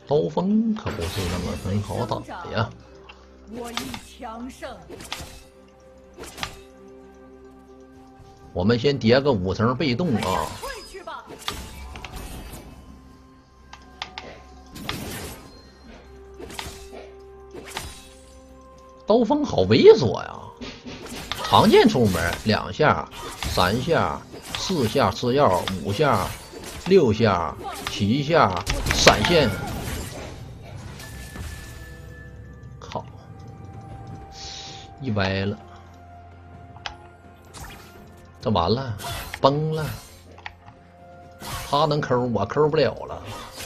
刀锋可不是那么很好打的呀。 我亦强盛。 我们先叠个5层被动啊。 退去吧。 刀锋好猥琐呀！常见出门2下、3下、4下吃药、5下、6下、7下闪现。靠！一歪了，这完了，崩了。他能抠，我抠不了了。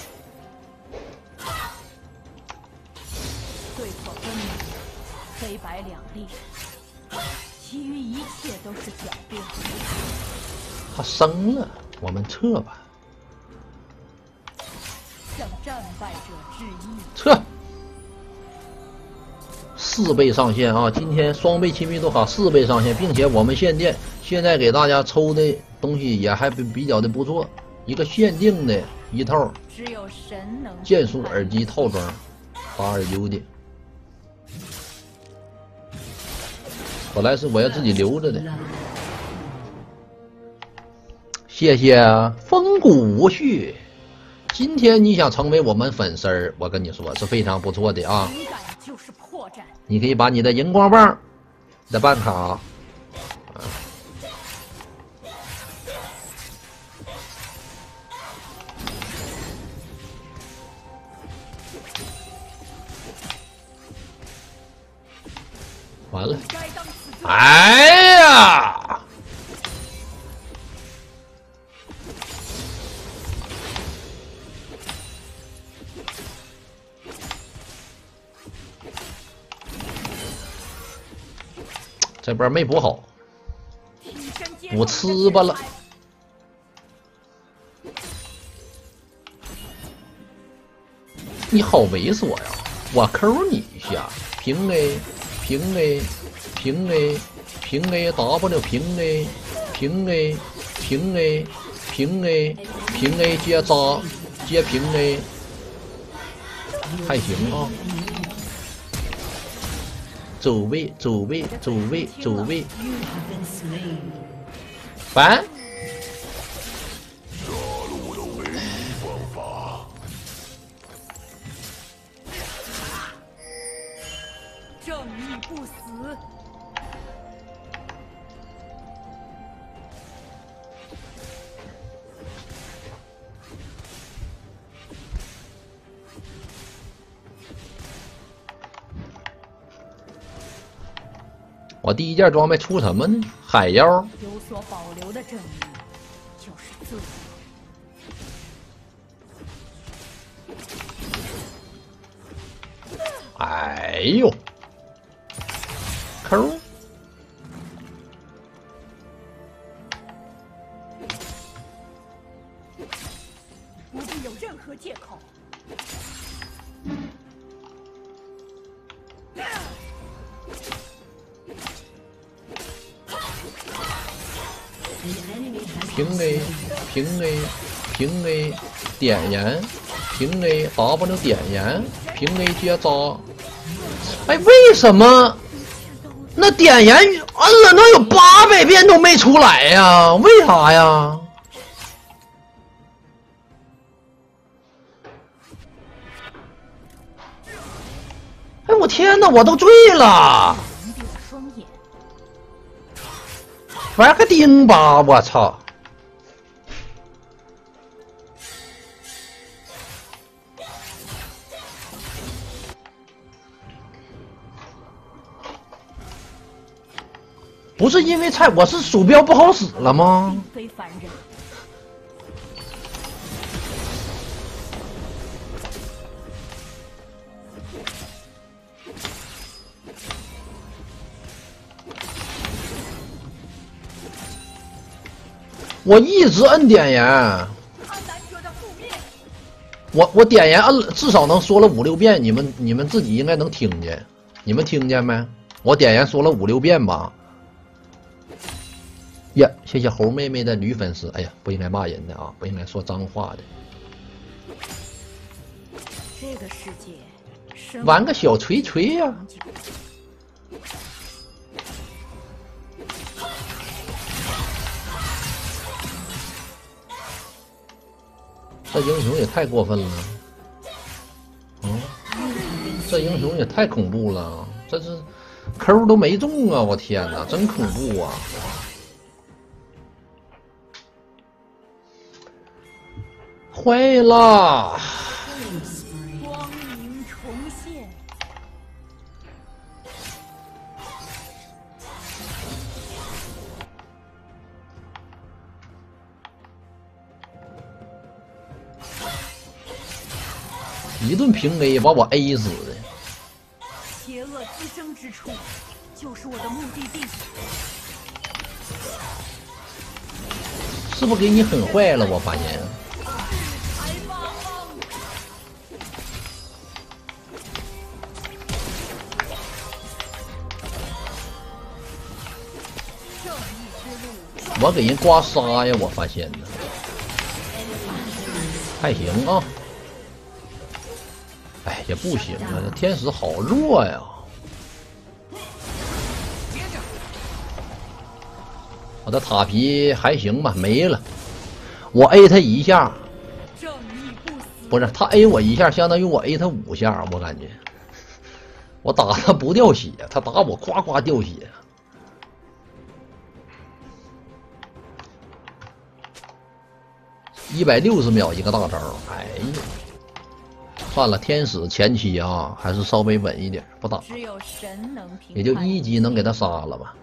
对错分明，黑白两立，其余一切都是狡辩。 他生了，我们撤吧。 向战败者致意。 撤。4倍上限啊！今天双倍亲密度卡4倍上限，并且我们限电，现在给大家抽的东西也还比较的不错，一个限定的一套只有神能键鼠耳机套装，89的。本来是我要自己留着的。谢谢风骨无绪。今天你想成为我们粉丝儿，我跟你说是非常不错的啊。 勇敢就是破绽。 你可以把你的荧光棒的办卡，完了，哎呀！这边没补好，补吃吧了。你好猥琐呀！我抠你一下，平 A， 平 A， 平 A， 平 A W 平 A， 平 A， 平 A， 平 A， 平 A 接扎接平 A， 还行啊。走位，走位，走位，走位，完。 正义不死。 我第一件装备出什么呢？海妖。 有所保留的正义，就是自由。 哎呦，抠！ 不必有任何借口。 平 A， 平 A， 平 A， 点燃，平 A W 点燃，平 A 接扎。哎，为什么那点燃摁了能有800遍都没出来呀？为啥呀？哎，我天哪，我都醉了！玩个丁吧，我操！不是因为菜，我是鼠标不好使了吗？ 非凡人。 我一直摁点燃，我点燃摁了，至少能说了5、6遍，你们自己应该能听见，你们听见没？我点燃说了5、6遍吧。呀，谢谢猴妹妹的女粉丝。哎呀，不应该骂人的啊，不应该说脏话的。 这个世界， 玩个小锤锤呀、这英雄也太过分了。嗯，这英雄也太恐怖了，这是 Q 都没中啊！我天哪，真恐怖啊！坏了！ 光明重现。 一顿平 A 把我 A 死的。 邪恶滋生之处，就是我的目的地。 是不是给你狠坏了？我发现。我给人刮痧呀！我发现呢，还行啊。哎，也不行啊，这天使好弱呀！我的塔皮还行吧，没了。我 A 他一下，不是他 A 我一下，相当于我 A 他5下，我感觉。我打他不掉血，他打我夸夸掉血。160秒一个大招，哎呀！算了，天使前期啊，还是稍微稳一点，不打。 只有神能评判， 也就1级能给他杀了吧。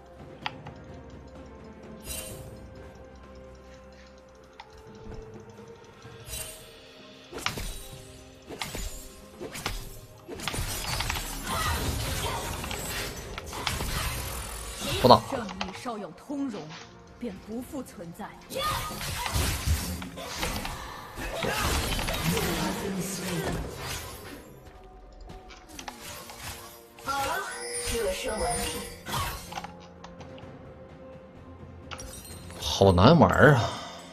不打。 正义稍有通融，便不复存在。 好了，热身完毕。 好难玩啊！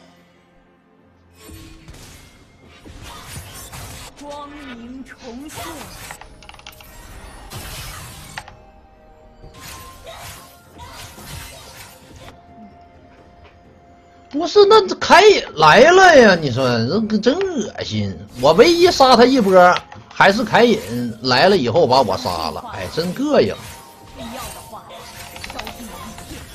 光明重现。 不是，那凯隐来了呀！你说这真恶心。我唯一杀他一波，还是凯隐来了以后把我杀了，哎，真膈应。 必要的话，烧尽一切。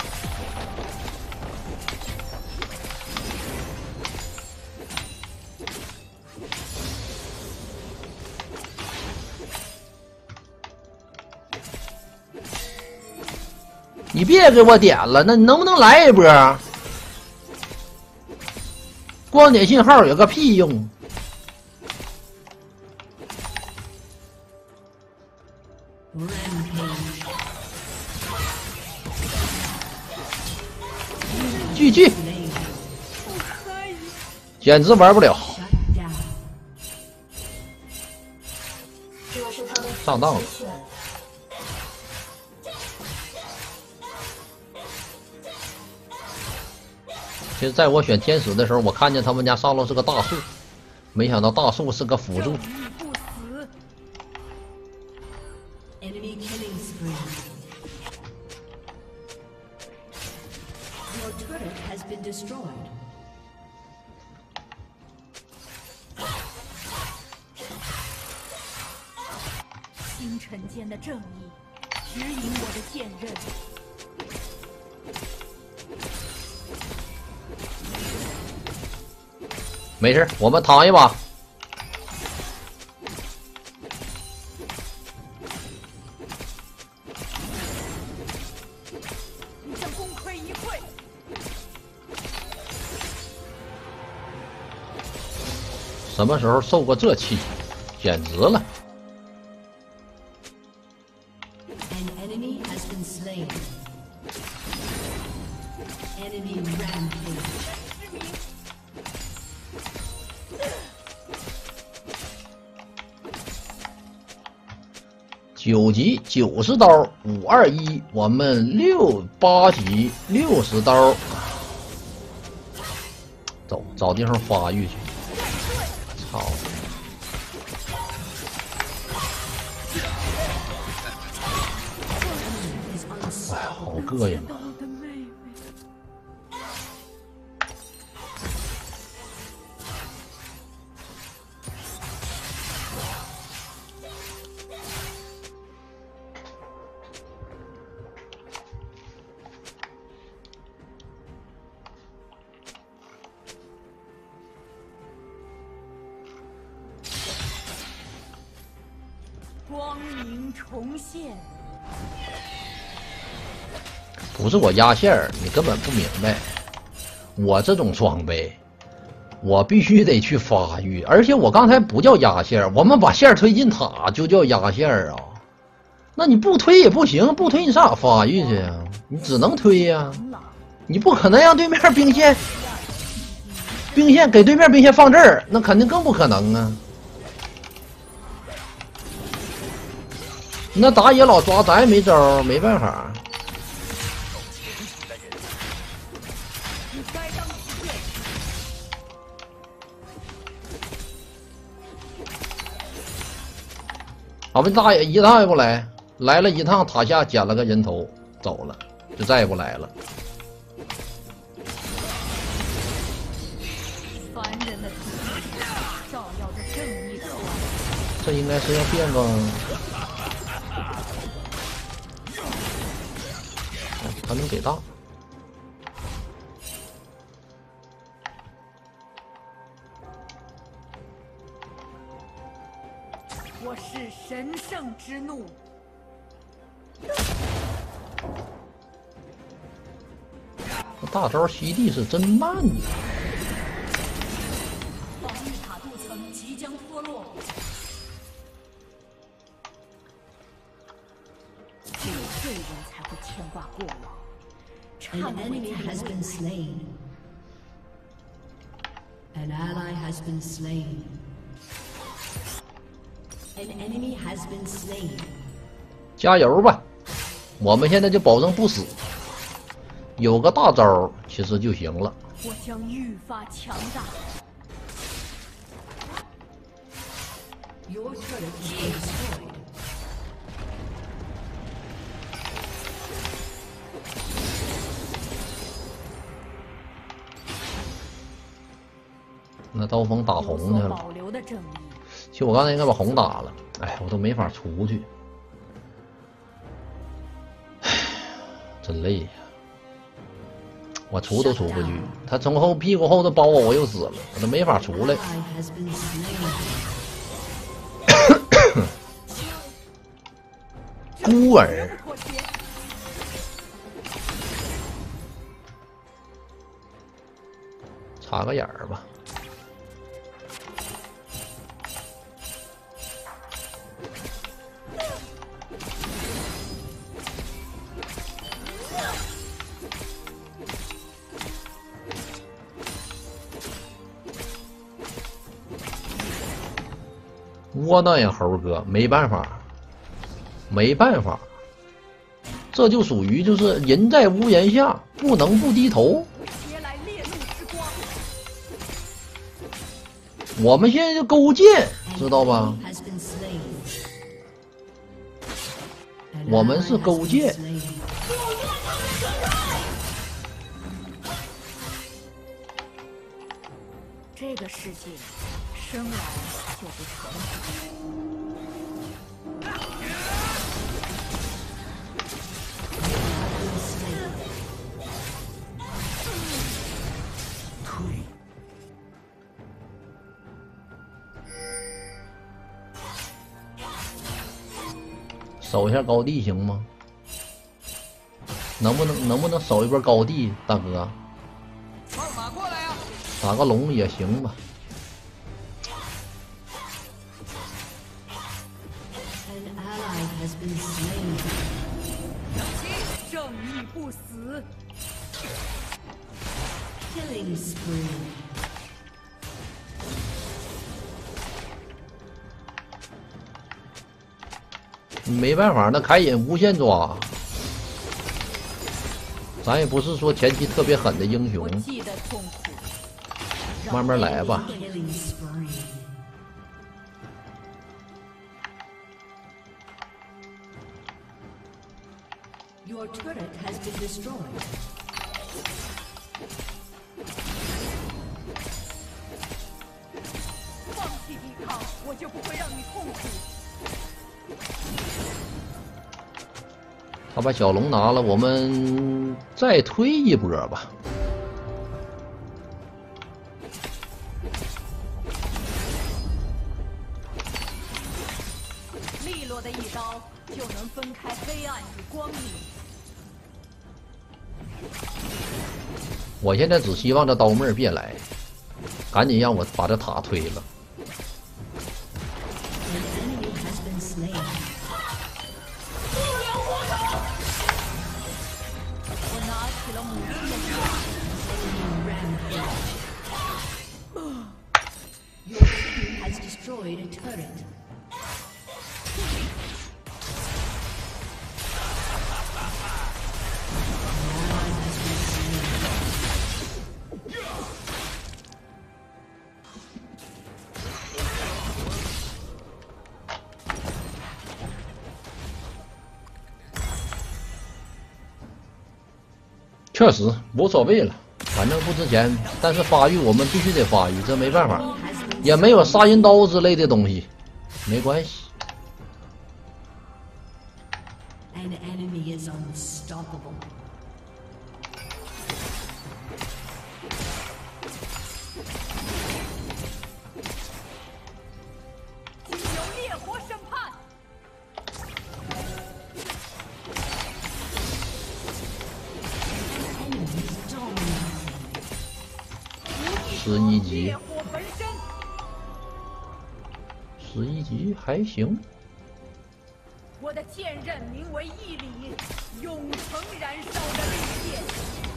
你别给我点了，那你能不能来一波？光点信号有个屁用！GG，简直玩不了，上当了。其实在我选天使的时候，我看见他们家上路是个大树，没想到大树是个辅助。 Enemy killing spree. Your turret has been destroyed. 星辰间的正义，指引我的剑刃。 没事，我们躺一把。 你将功亏一篑。 什么时候受过这气？简直了！ An enemy has been slain. Enemy rampage. 9级90刀521，我们8级60刀，走，找地方发育去。操！ 哎呀，好膈应啊！ 我的妹妹。光明重现。 不是我压线儿，你根本不明白。我这种装备，我必须得去发育，而且我刚才不叫压线儿，我们把线儿推进塔就叫压线儿啊。那你不推也不行，不推你上哪发育去呀？你只能推呀，你不可能让对面兵线给对面兵线放这儿，那肯定更不可能啊。那打野老抓，咱也没招，没办法。俺们大爷一趟也不来，来了一趟塔下捡了个人头走了，就再也不来了。 凡人的体质照耀着正义的光。 这应该是要变个，他能给大。 我是神圣之怒。 这大招吸地是真慢呀！ 防御塔镀层即将脱落。 只有罪人才会牵挂过往。 An enemy has been slain. An ally has been slain. An enemy has been slain. 加油吧！我们现在就保证不死，有个大招其实就行了。 我将愈发强大。 Your turret is being destroyed. 那刀锋打红去了， 保留的正义。 其实我刚才应该把红打了，哎，我都没法出去，唉，真累呀！我出都出不去，他从后屁股后头包我又死了，我都没法出来。 Ally has been slain. 孤儿，插个眼儿吧。 窝囊呀，猴哥，没办法，没办法，这就属于就是人在屋檐下，不能不低头。 别来烈怒之光。 我们现在就勾践，知道吧？ Has been slain. An 我们 ally 是 has 勾 been 践。 slain. 这个世界生来就不长久。 守一下高地行吗？能不能守一波高地，大哥？ 马过来呀！ 打个龙也行吧。 An ally has been slain. 正义不死。 Killing spree. 没办法，那凯隐无限抓，咱也不是说前期特别狠的英雄我，记得痛苦。 慢慢来吧。 Killing spree. Your turret has been destroyed. 放弃抵抗，我就不会让你痛苦。 他把小龙拿了，我们再推一波吧。 利落的一刀就能分开黑暗与光明。 我现在只希望这刀妹儿别来，赶紧让我把这塔推了。 An enemy has been slain. 我拿起了母亲的剑。 Your team has destroyed a turret. 确实无所谓了，反正不值钱。但是发育我们必须得发育，这没办法，也没有杀人刀之类的东西，没关系。 An enemy is unstoppable. 经由烈火审判。 11级烈火焚身。 11级还行。 我的剑刃名为义理，永恒燃烧的利剑。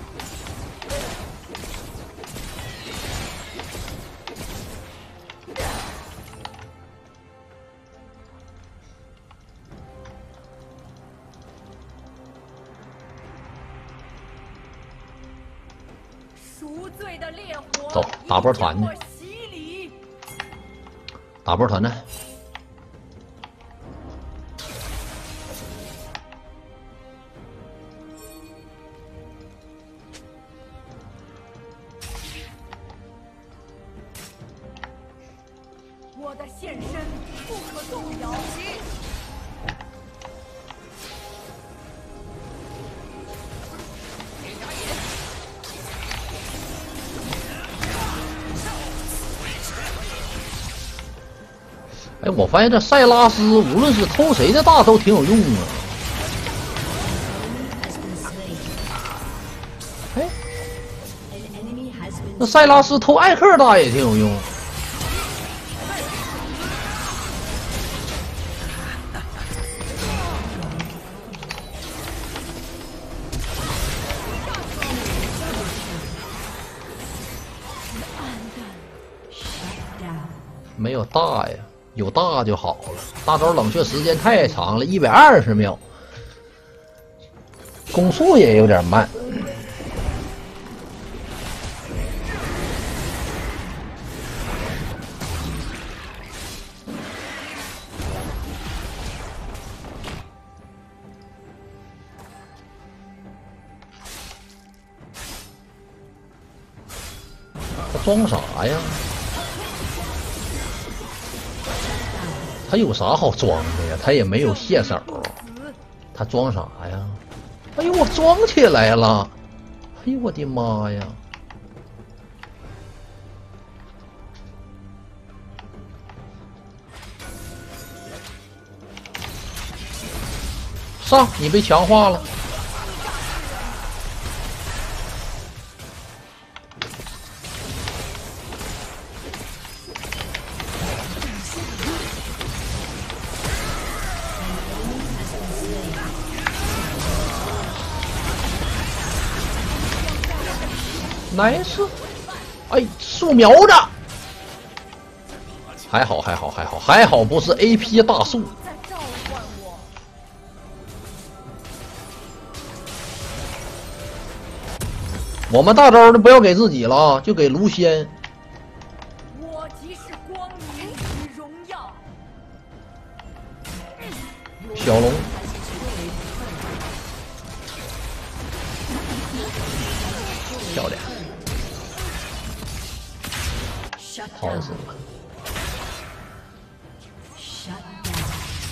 赎罪的烈火， 走打波团去已将我洗礼。 打波团战。 我的现身不可动摇。 哎，我发现这塞拉斯无论是偷谁的大都挺有用啊。哎， An enemy has been 那塞拉斯偷艾克大也挺有用。 没有大呀，有大就好了。大招冷却时间太长了，120秒，攻速也有点慢。他装啥呀？ 他有啥好装的呀？他也没有卸手，他装啥呀？哎呦，我装起来了！哎呦，我的妈呀！上，你被强化了。 nice， 哎，树苗子，还好，还好，还好，还好不是 AP 大树。 在召唤我。 我们大招的不要给自己了，就给卢仙。 我即是光明与荣耀。 小龙， 漂亮， Shut 好 down. 死了！ Shut down.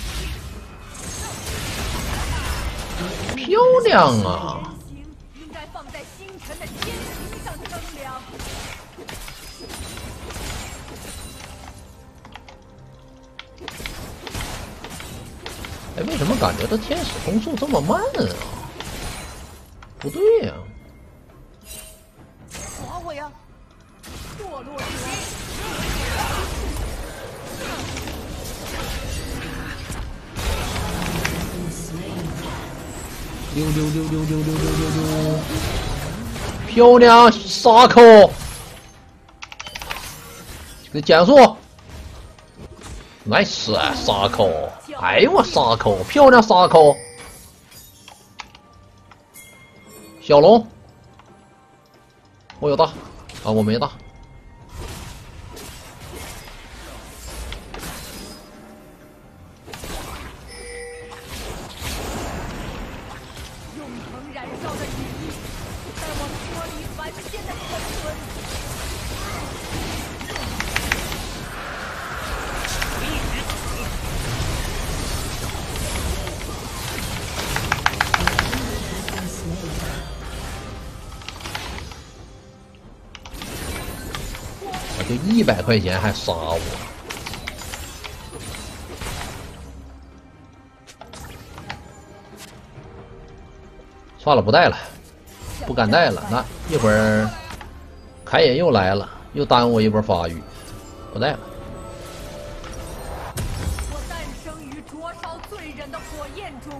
漂亮啊！ 行应该放在星辰的天平上称量。 哎，为什么感觉这天使攻速这么慢啊？不对呀、 划我呀！ 堕落者， 溜溜溜溜溜溜溜溜溜，漂亮，沙口，给减速，nice，沙口，哎呦我沙口，漂亮沙口，小龙，我有大，啊我没大， 永恒燃烧的羽翼，带我脱离凡间的沉沦。 我就100块钱还杀我，算了不带了，不敢带了，那一会儿凯野又来了，又耽误我一波发育，不带了。 我诞生于灼烧罪人的火焰中。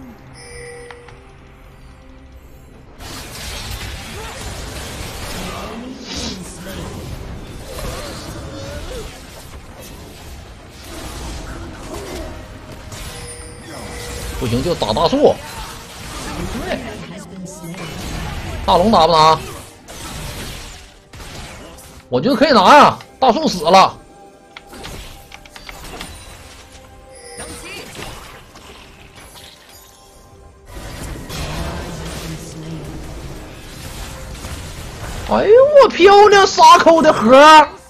不行就打大树，对，大龙打不打？我觉得可以拿呀，大树死了。哎呦我漂亮沙口的盒！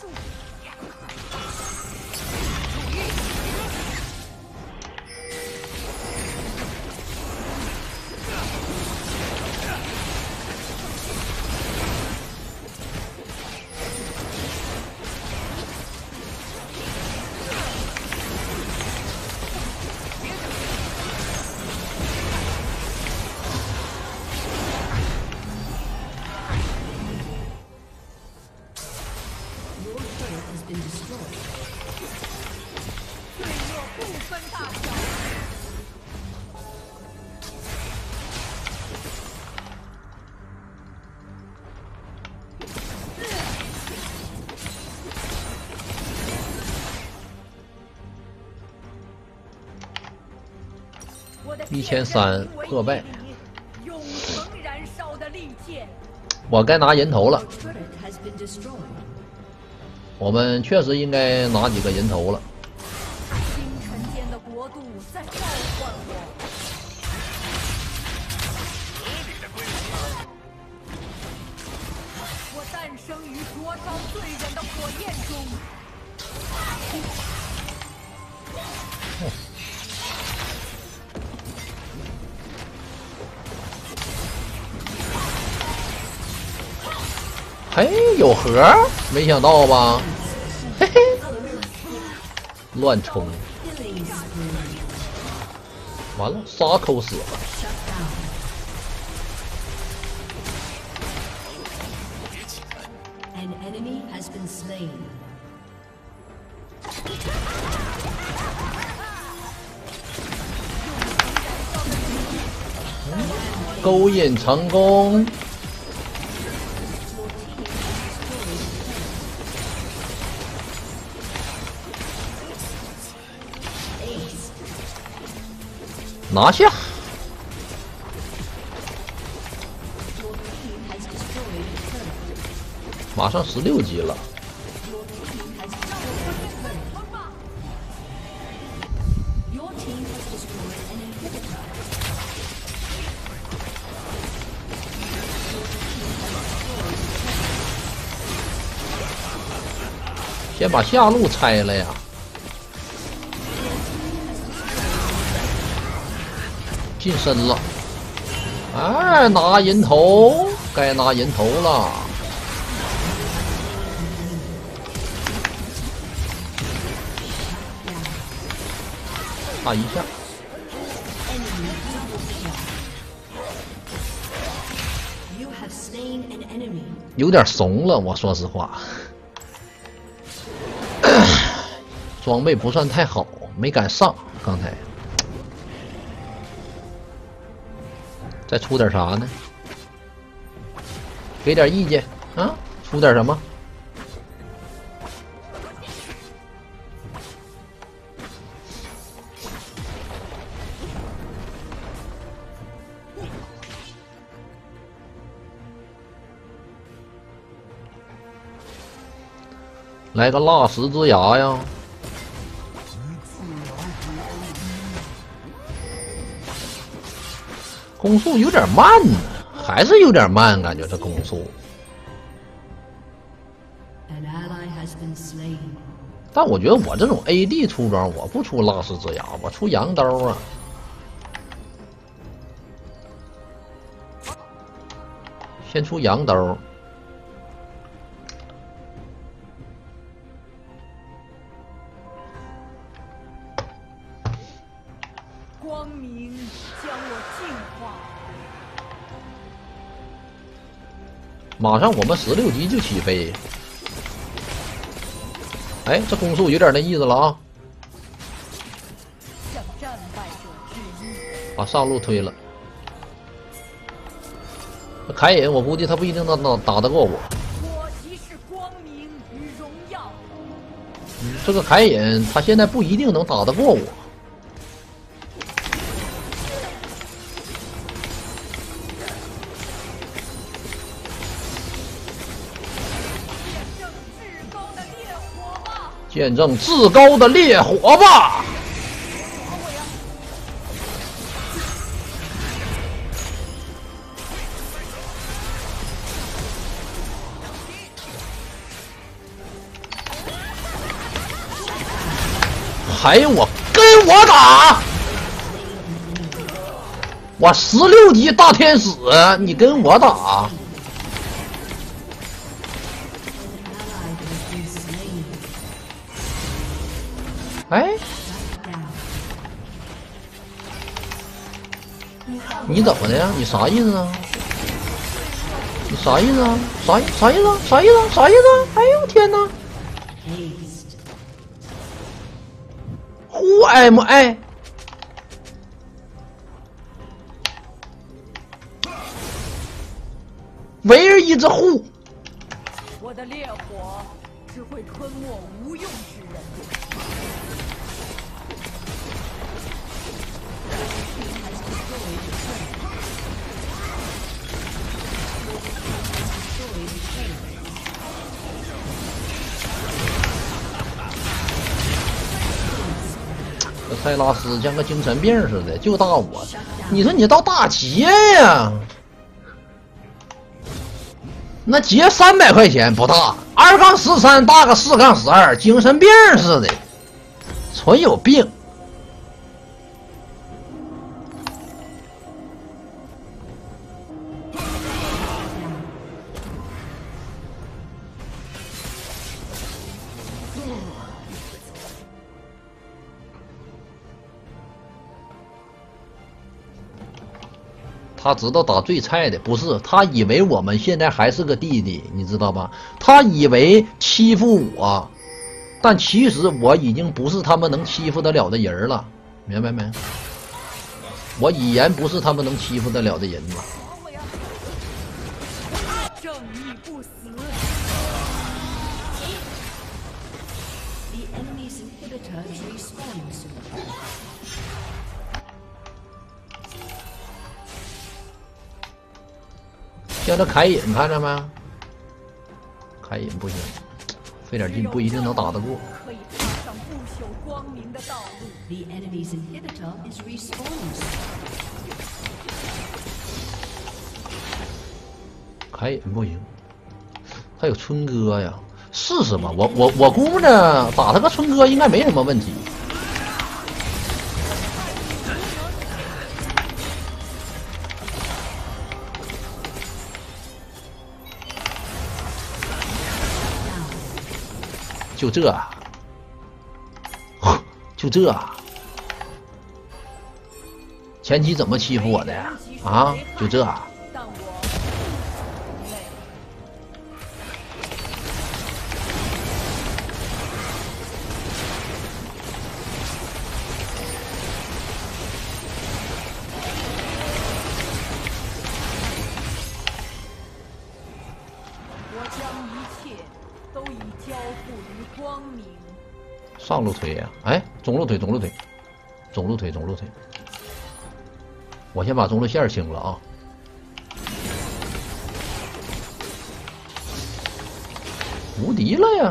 罪恶不分大小。我的 1300破败， 永恒燃烧的利剑。 我该拿人头了， Turret has been destroyed. 我们确实应该拿几个人头了。 星辰间的国度在召唤我。我诞生于灼烧罪人的火焰中。 嘿，有盒儿，没想到吧？嘿嘿，乱冲， Killing spree. 完了，沙口死了。 Shut down. An enemy has been slain. 勾引成功，拿下！ Your team has destroyed a turret. 马上16级了， Your team has destroyed a turret. Your team has destroyed an inhibitor. 先把下路拆了呀！近身了，哎，拿人头，该拿人头了。差一下。有点怂了，我说实话，装备不算太好，没敢上。刚才再出点啥呢？给点意见啊！出点什么？来个蜡石之牙呀！攻速有点慢呢，还是有点慢，感觉这攻速。但我觉得我这种 AD 出装，我不出蜡石之牙，我出羊刀啊。先出羊刀。 光明将我净化。 马上我们16级就起飞。哎，这攻速有点那意思了啊！ 向战败者致意。 把上路推了。凯隐，我估计他不一定能打得过我。 我即是光明与荣耀。 这个凯隐，他现在不一定能打得过我。见证至高的烈火吧！还有跟我打！我16级大天使，你跟我打！哎，你怎么的呀？你啥意思啊？你啥意思啊？啥意思？啥意思？啥意思？啥意思？哎呦天哪！呼 MI， 唯儿一只呼。 我的烈火只会吞没无用之人。 这塞拉斯像个精神病似的，就打我。你说你到大劫呀？那劫300块钱不大，2-13大个4-12，精神病似的，纯有病。他知道打最菜的不是他，以为我们现在还是个弟弟，你知道吧？他以为欺负我，但其实我已经不是他们能欺负得了的人了，明白没？我已然不是他们能欺负得了的人了。 正义不死。 叫这凯隐看着没？凯隐不行，费点劲不一定能打得过。 可以踏上不朽光明的道路。The enemy's inhibitor is respawning. 凯隐不行，他有春哥呀。 试试吧，我估摸着打他个春哥应该没什么问题。就这，就这，前期怎么欺负我的呀？啊，就这。 但我累。我将一切都已交付于光明。 上路推呀、哎，中路推，中路推，中路推，中路推。我先把中路线清了啊。无敌了呀！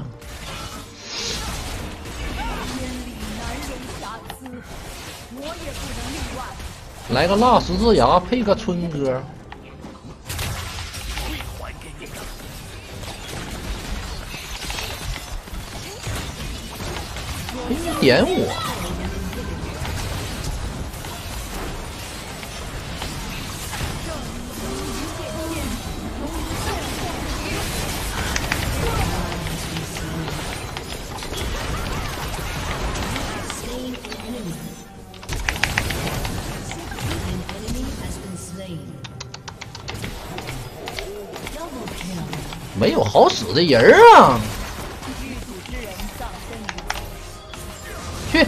天理难容瑕疵，我也不能例外。 来个蜡十字牙配个春哥。点我！没有好使的人啊！去！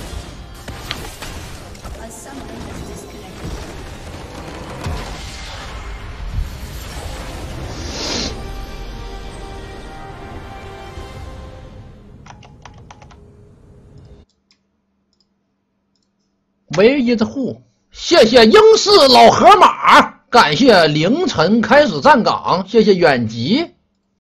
唯一的户，谢谢英式老河马，感谢凌晨开始站岗，谢谢远吉。